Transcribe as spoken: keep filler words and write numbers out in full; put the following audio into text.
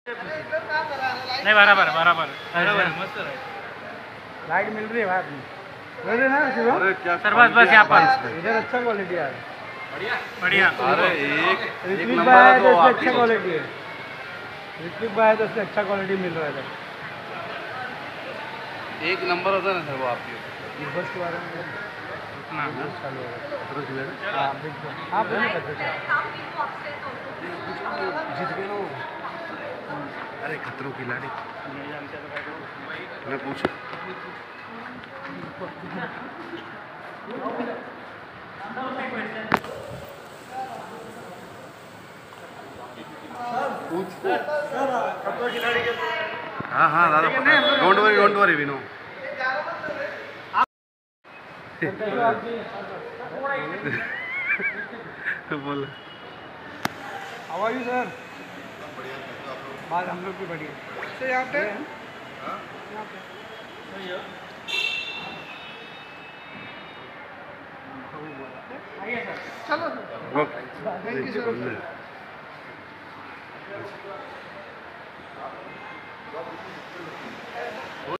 नहीं बराबर बराबर बराबर मस्त है। लाइट मिल रही है बाद में मिल रही है ना शिवम? सर बस बस यहाँ पर इधर अच्छा क्वालिटी है। बढ़िया बढ़िया। अरे एक एक ऋत्विक नंबर भाई है है तो तो इसमें आप अच्छा क्वालिटी है। ऋत्विक भाई है तो इसमें अच्छा क्वालिटी मिल रहा है इधर। एक नंबर होता है ना सर वो आपकी। इस बस के बारे में रुकना चालू होगा। हाँ बिल्कुल हाँ बिल्कुल जीत गए ना वो। अरे खतरों की लाड़ी मैं पूछूं हाँ हाँ दादा डोंट वरी डोंट वरी विनो बोल हाउ आर यू सर? बात हम लोग भी बढ़िया से यहाँ पे चलो थैंक यू सर।